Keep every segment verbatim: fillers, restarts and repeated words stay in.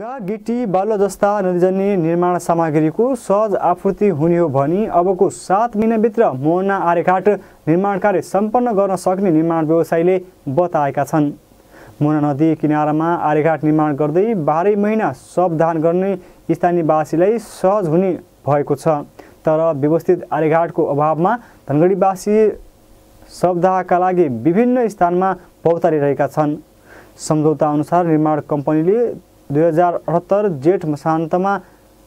ढुङ्गा, गिटी, बालुवा जस्ता नदीजन्य निर्माण सामग्रीको सहज आपूर्ति हुने हो भनी अबको सात महिनाभित्र मोहना आर्यघाट निर्माण कार्य सम्पन्न गर्न सक्ने निर्माण व्यवसायीले बताएका छन्। मोहना नदी किनारामा आर्यघाट निर्माण गर्दै बाह्रै महिना शवदाह गर्ने स्थानीयवासीलाई सहज हुने भएको छ। तर व्यवस्थित आर्यघाटको अभावमा धनगढीवासी शवदाहका लागि विभिन्न स्थानमा भौतारिरहेका छन्। सम्झौता अनुसार निर्माण कम्पनीले दुई हजार अठहत्तर जेठ मसान्तमा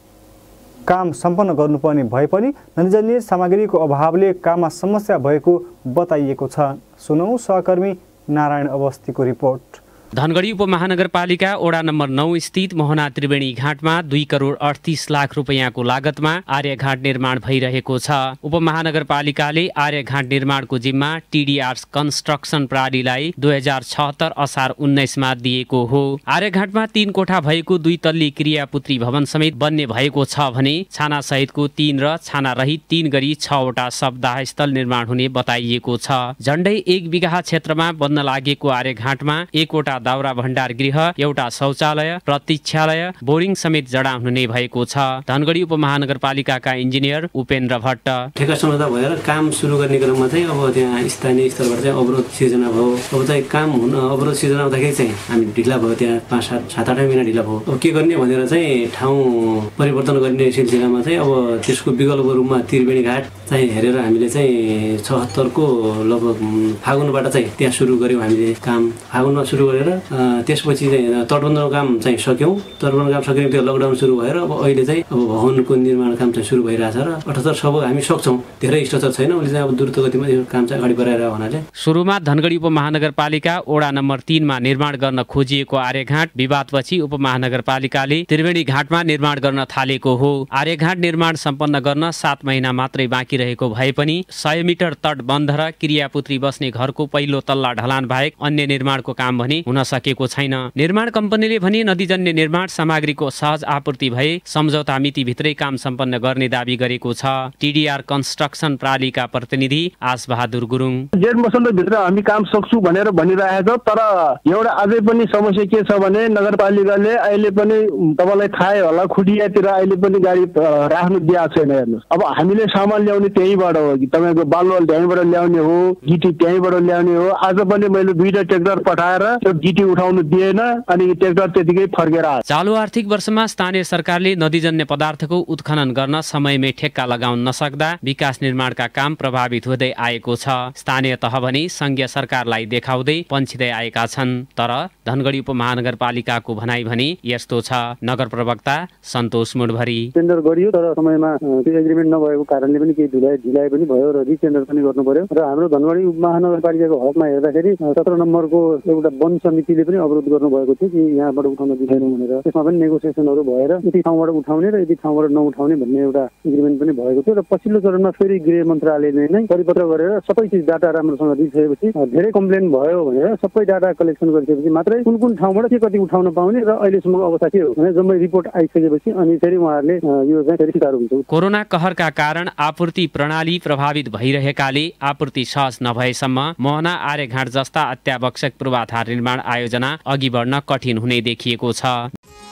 काम सम्पन्न गर्नुपर्ने भए पनि नदीजन्य सामग्रीको अभावले काममा समस्या भएको बताइएको छ। सुनौ सहकर्मी नारायण अवस्थीको रिपोर्ट। धनगढी उपमहानगरपालिका वडा नम्बर नौ स्थित मोहना त्रिवेणी घाटमा दुई करोड अडतिस लाख रुपियाँको लागतमा आर्यघाट निर्माण भइरहेको छ। उपमहानगरपालिकाले आर्यघाट निर्माणको जिम्मा टिडिआर कन्स्ट्रक्सन प्रणालीलाई दुई हजार छहत्तर असार उन्नाइसमा दिएको हो। आर्यघाटमा तीन कोठा भएको दुई तल्ली क्रियापुत्री भवन समेत बन्ने भएको छ भने छाना सहितको तीन र छाना रहित तीन गरी छवटा शवदाह स्थल निर्माण हुने बताइएको छ। झण्डै एक बिघा क्षेत्रमा बन्न लागेको आर्यघाटमा एकवटा दाउरा भण्डार गृह, एउटा शौचालय, प्रतीक्षालय, बोरिङ समेत जडान हुने भएको छ। धनगढी उपमहानगरपालिकाका इन्जिनियर उपेन्द्र भट्ट ठेका सम्झौता भएर काम सुरु गर्ने क्रममा चाहिँ अब त्यहाँ स्थानीय स्तरबाट चाहिँ अवरोध सिर्जना भयो। अब चाहिँ काम हुन अवरोध सिर्जना हुँदाखेरि चाहिँ हामी ढिला भयो, त्यहाँ पाँच सात सात आठ महिना ढिला भयो। अब के गर्ने भनेर चाहिँ ठाउँ परिवर्तन गर्ने सिलसिलामा चाहिँ अब त्यसको विकल्पको रूपमा त्रिवेणी घाट चाहिँ हेरेर हामीले चाहिँ छहत्तरको लगभग फागुनबाट चाहिँ त्यहाँ सुरु गऱ्यौँ। हामीले काम फागुनमा सुरु गरेर त्यसपछि चाहिँ तटबन्धको काम चाहिँ सक्यौँ। तटबन्धको काम सक्यौँ, त्यो लकडाउन सुरु भएर अब अहिले चाहिँ अब भवनको निर्माण काम चाहिँ सुरु भइरहेछ र अठहत्तर सब हामी सक्छौँ। धेरै स्ट्रक्चर छैन, उसले चाहिँ अब द्रुत गतिमा यो काम चाहिँ अगाडि बढाएर हुनाले सुरुमा धनगढी उपमहानगरपालिका वडा नम्बर तीनमा निर्माण गर्न खोजिएको आर्यघाट विवादपछि उपमहानगरपालिकाले त्रिवेणी घाटमा निर्माण गर्न थालेको हो। आर्यघाट निर्माण सम्पन्न गर्न सात महिना मात्रै बाँकी रहेको भए पनि सय मिटर तटबन्ध र क्रियापुत्री बस्ने घरको पहिलो तल्ला ढलान बाहेक अन्य निर्माणको काम भने हुन सकेको छैन। निर्माण कम्पनीले भने नदीजन्य निर्माण सामग्रीको सहज आपूर्ति भए सम्झौता मितिभित्रै काम सम्पन्न गर्ने दावी गरेको छ। टिडिआर कन्स्ट्रक्सन प्रणालीका प्रतिनिधि आस बहादुर गुरुङ जेठ मसान्तभित्र हामी काम सक्छु भनेर भनिरहेको छ। तर एउटा अझै पनि समस्या के छ भने नगरपालिकाले अहिले पनि तपाईँलाई थाहै होला खुटियातिर अहिले पनि गाडी राख्नु दिएको छैन। हेर्नुहोस्, अब हामीले सामान ल्याउने त्यहीँबाट हो कि तपाईँको बालुवा त्यहीँबाट ल्याउने हो, गिटी त्यहीँबाट ल्याउने हो। आज पनि मैले दुईटा ट्र्याक्टर पठाएर त्यो गिटी उठाउनु दिएन अनि ट्र्याक्टर त्यतिकै फर्केर आयो। चालु आर्थिक वर्षमा स्थानीय सरकारले नदीजन्य पदार्थको उत्खनन गर्न समयमै ठेक्का लगाउन नसक्दा विकास निर्माणका काम प्रभावित हुँदै आएको छ। स्थानीय तह भने संघीय सरकारलाई देखाउँदै पन्छिँदै आएका छन्। तर धनगढी उपमहानगरपालिकाको भनाइ भने यस्तो छ। नगर प्रवक्ता सन्तोष मुडभरी टेन्डर गरियो तर समयमा त्यो एग्रिमेन्ट नभएको कारणले पनि केही ढिलाइ ढिलाइ पनि भयो र रिटेन्डर पनि गर्नु पर्यो। र हाम्रो धनगढी उपमहानगरपालिकाको हकमा हेर्दाखेरि सत्र नम्बरको एउटा वन समितिले पनि अवरोध गर्नुभएको थियो कि यहाँबाट उठाउन दिँदैनौँ भनेर। त्यसमा पनि नेगोसिएसनहरू भएर यति ठाउँबाट उठाउने र यति ठाउँबाट नउठाउने भन्ने एउटा एग्रिमेन्ट पनि भएको थियो। र पछिल्लो चरणमा फेरि गृह मन्त्रालयले नै परिपत्र गरेर सबै चिज डाटा राम्रोसँग दिइसकेपछि धेरै कम्प्लेन भयो भनेर सबै डाटा कलेक्सन गरिसकेपछि मात्रै कुन कुन ठाउँबाट के कति उठाउन पाउने र अहिलेसम्मको अवस्था के हो भने जम्मै रिपोर्ट आइसकेपछि अनि फेरि उहाँहरूले यो चाहिँ फेरि स्वीकार हुन्छ। कोरोना कहरका कारण आपूर्ति प्रणाली प्रभावित भइरहेकाले आपूर्ति सहज नभएसम्म मोहना आर्यघाट जस्ता अत्यावश्यक पूर्वाधार निर्माण आयोजना अघि बढ्न कठिन हुने देखिएको छ।